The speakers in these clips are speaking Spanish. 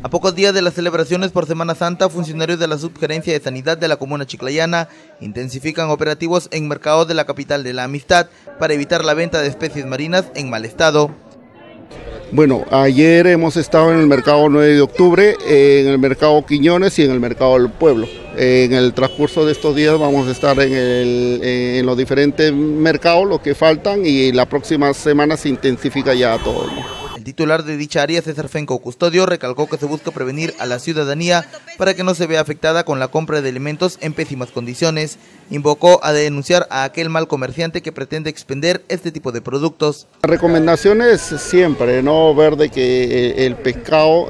A pocos días de las celebraciones por Semana Santa, funcionarios de la Subgerencia de Sanidad de la Comuna Chiclayana intensifican operativos en mercados de la capital de la Amistad para evitar la venta de especies marinas en mal estado. Bueno, ayer hemos estado en el mercado 9 de octubre, en el mercado Quiñones y en el mercado del pueblo. En el transcurso de estos días vamos a estar en los diferentes mercados, los que faltan, y la próxima semana se intensifica ya todo. El titular de dicha área, César Fenco Custodio, recalcó que se busca prevenir a la ciudadanía para que no se vea afectada con la compra de alimentos en pésimas condiciones. Invocó a denunciar a aquel mal comerciante que pretende expender este tipo de productos. La recomendación es siempre no ver de que el pescado,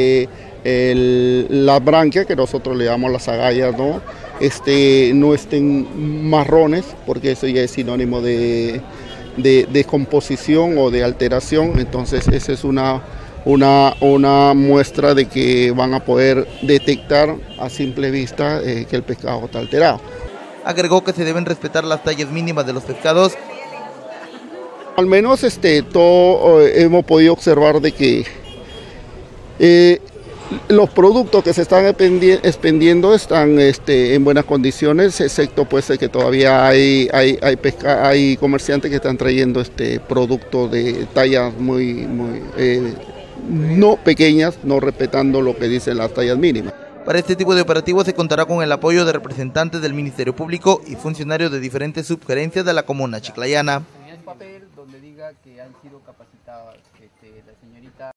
la branquia, que nosotros le llamamos las agallas, no estén marrones, porque eso ya es sinónimo de descomposición o de alteración. Entonces esa es una muestra de que van a poder detectar a simple vista que el pescado está alterado. Agregó que se deben respetar las tallas mínimas de los pescados. Al menos todo hemos podido observar de que los productos que se están expendiendo están en buenas condiciones, excepto pues que todavía hay comerciantes que están trayendo producto de tallas muy no pequeñas, no respetando lo que dicen las tallas mínimas. Para este tipo de operativos se contará con el apoyo de representantes del Ministerio Público y funcionarios de diferentes subgerencias de la Comuna Chiclayana.